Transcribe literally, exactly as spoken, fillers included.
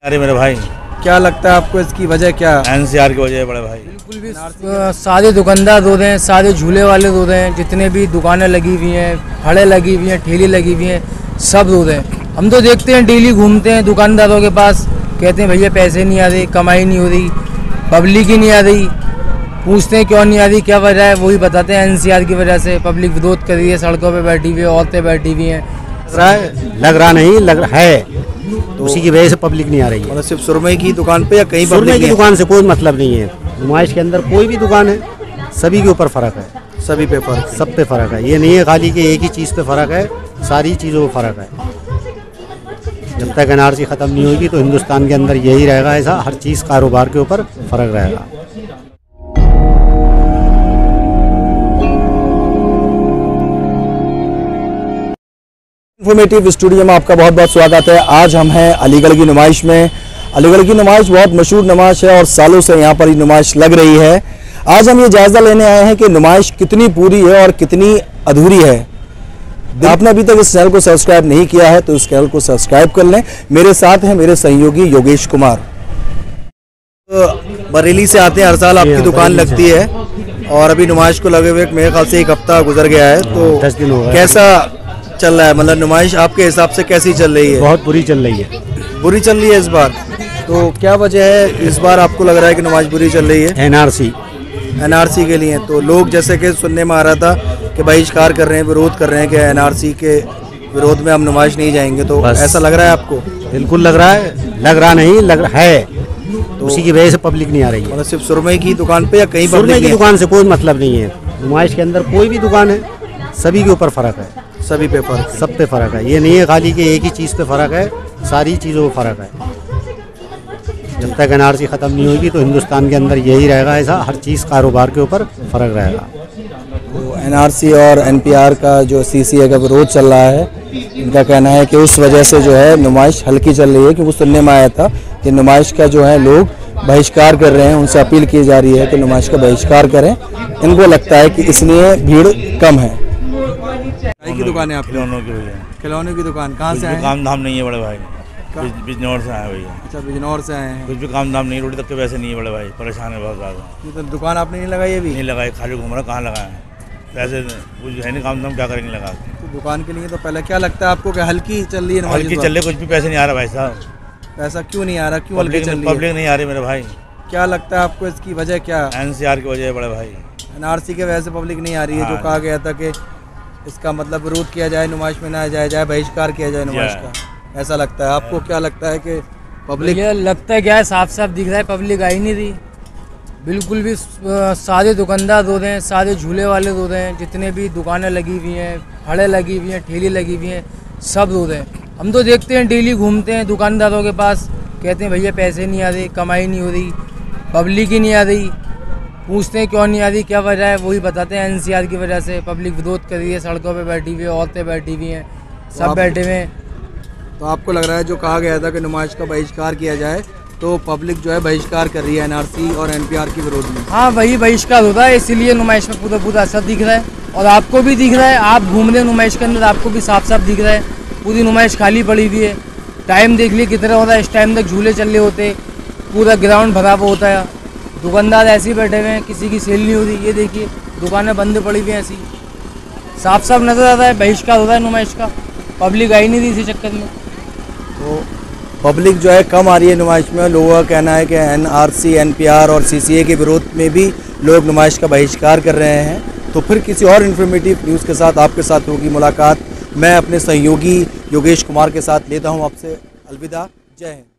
अरे मेरे भाई, क्या लगता है आपको इसकी वजह क्या? एनसीआर की वजह है बड़े भाई। बिल्कुल भी सारे दुकानदार रोड हैं, सारे झूले वाले रोड हैं, जितने भी दुकानें लगी हुई हैं, फड़े लगी हुई हैं, ठेली लगी हुई हैं, सब रोड हैं। हम तो देखते हैं, डेली घूमते हैं दुकानदारों के पास, कहते हैं भैया पैसे नहीं आ रहे, कमाई नहीं हो रही, पब्लिक ही नहीं आ रही। पूछते हैं क्यों नहीं आ रही, क्या वजह है, वही बताते हैं एनसीआर की वजह से। पब्लिक विरोध कर रही है, सड़कों पे बैठी हुई है, औरतें बैठी हुई हैं। लग रहा है लग रहा नहीं लग रहा है, तो उसी की वजह से पब्लिक नहीं आ रही है। मतलब सिर्फ सुरमई की दुकान पे या कहीं सुरमई की दुकान से कोई मतलब नहीं है। नुमाइश के अंदर कोई भी दुकान है, सभी के ऊपर फर्क है, सभी पे फर्क, सब पे फर्क है। ये नहीं है खाली कि एक ही चीज़ पे फर्क है, सारी चीज़ों पे फर्क है। जब तक एनआरसी ख़त्म नहीं होगी तो हिंदुस्तान के अंदर यही रहेगा, ऐसा हर चीज़ कारोबार के ऊपर फर्क रहेगा। इन्फॉर्मेटिव स्टूडियो में आपका बहुत बहुत स्वागत है। आज हम हैं अलीगढ़ की नुमाइश में। अलीगढ़ की नुमाइश बहुत मशहूर नुमाइश है और सालों से यहाँ पर ये नुमाइश लग रही है। आज हम ये जायज़ा लेने आए हैं कि नुमाइश कितनी पूरी है और कितनी अधूरी है। आपने अभी तक इस चैनल को सब्सक्राइब नहीं किया है तो इस चैनल को सब्सक्राइब कर लें। मेरे साथ हैं मेरे सहयोगी योगेश कुमार। तो बरेली से आते हैं, हर साल आपकी दुकान लगती है और अभी नुमाइश को लगे हुए मेरे ख्याल से एक हफ्ता गुजर गया है, तो दस दिन हो गए। कैसा चल रहा है? मतलब नुमाइश आपके हिसाब से कैसी चल रही है? बहुत बुरी चल रही है। बुरी चल रही है इस बार। तो क्या वजह है इस बार आपको लग रहा है कि नुमाइश बुरी चल रही है? एनआरसी एनआरसी के लिए तो लोग, जैसे कि सुनने में आ रहा था कि बहिष्कार कर रहे हैं, विरोध कर रहे हैं कि एनआरसी के विरोध में हम नुमाइश नहीं जाएंगे, तो ऐसा लग रहा है आपको? बिल्कुल लग रहा है लग रहा नहीं लग रहा है, तो उसी की वजह से पब्लिक नहीं आ रही है। मतलब सिर्फ सुरमई की दुकान पे या कहीं पर? सुरमई की दुकान से कोई मतलब नहीं है। नुमाइश के अंदर कोई भी दुकान है, सभी के ऊपर फर्क है, सभी पे फर्क, सब पे फर्क है। ये नहीं है खाली कि एक ही चीज़ पे फर्क है, सारी चीज़ों पे फर्क है। जब तक एनआरसी ख़त्म नहीं होगी तो हिंदुस्तान के अंदर यही रहेगा, ऐसा हर चीज़ कारोबार के ऊपर फर्क रहेगा। तो एनआरसी और एनपीआर का जो सीसीए का विरोध चल रहा है, इनका कहना है कि उस वजह से जो है नुमाइश हल्की चल रही है, क्योंकि सुनने में आया था कि नुमाइश का जो है लोग बहिष्कार कर रहे हैं, उनसे अपील की जा रही है कि नुमाइश का बहिष्कार करें। इनको लगता है कि इसलिए भीड़ कम है। की दुकान है आपकी? खिलौनों की भैया। खिलौनों की दुकान कहाँ से आए? काम धाम नहीं है बड़े भाई, बिजनौर से आए भैया। अच्छा, बिजनौर से आए हैं। कुछ भी काम धाम नहीं, रोटी तक के वैसे नहीं है बड़े भाई, परेशान है बहुत ज़्यादा। तो दुकान आपने नहीं लगाई अभी? नहीं लगाई, खाली घूम रहा, कहाँ लगाए वैसे कुछ है नहीं काम धाम, क्या करेंगे लगा तो दुकान के लिए तो पहले क्या लगता है आपको कि हल्की चल रही है? हल्की चल रही, कुछ भी पैसे नहीं आ रहा भाई साहब। पैसा क्यों नहीं आ रहा, क्यों हल्की चल रही है? पब्लिक नहीं आ रही मेरे भाई। क्या लगता है आपको इसकी वजह क्या? एनसीआर की वजह है बड़े भाई। एनआरसी की वजह से पब्लिक नहीं आ रही है, जो कहा गया था कि इसका मतलब विरोध किया जाए, नुमाइश में ना जाया जाए, बहिष्कार किया जाए नुमाइश का, ऐसा लगता है आपको? क्या लगता है कि पब्लिक? ये लगता है क्या है, साफ साफ दिख रहा है पब्लिक आई नहीं रही। बिल्कुल भी सारे दुकानदार रोड हैं, सारे झूले वाले रोड हैं, जितने भी दुकानें लगी हुई हैं, फड़े लगी हुई हैं, ठेली लगी हुई हैं, सब रोड हैं। हम तो देखते हैं, डेली घूमते हैं दुकानदारों के पास, कहते हैं भैया पैसे नहीं आ रहे, कमाई नहीं हो रही, पब्लिक ही नहीं आ रही। पूछते हैं क्यों नहीं आ रही, क्या वजह है, वही बताते हैं एनसीआर की वजह से। पब्लिक विरोध कर रही है, सड़कों पे बैठी हुई है, औरतें बैठी हुई हैं, सब बैठे हुए हैं। तो आपको लग रहा है जो कहा गया था कि नुमाइश का बहिष्कार किया जाए, तो पब्लिक जो है बहिष्कार कर रही है एनआरसी और एनपीआर के विरोध में? हाँ, वही बहिष्कार होता है, इसीलिए नुमाइश में पूरा पूरा असर दिख रहा है। और आपको भी दिख रहा है, आप घूम रहे हैं नुमाइश के अंदर, आपको भी साफ साफ दिख रहा है पूरी नुमाइश खाली पड़ी हुई है। टाइम देख लिए कितना होता है, इस टाइम तक झूले चल रहे होते, पूरा ग्राउंड भरा हुआ होता है, दुकानदार ऐसे ही बैठे हुए हैं, किसी की सेल नहीं हो रही। ये देखिए दुकानें बंद पड़ी हुई हैं, ऐसी साफ साफ नजर आता है बहिष्कार हो रहा है नुमाइश का। पब्लिक आई नहीं रही इसी चक्कर में। तो पब्लिक जो है कम आ रही है नुमाइश में। लोगों का कहना है कि एनआरसी, एनपीआर और सीसीए के विरोध में भी लोग नुमाइश का बहिष्कार कर रहे हैं। तो फिर किसी और इन्फॉर्मेटिव न्यूज़ के साथ आपके साथ होगी मुलाकात। मैं अपने सहयोगी योगेश कुमार के साथ लेता हूँ आपसे अलविदा। जय हिंद।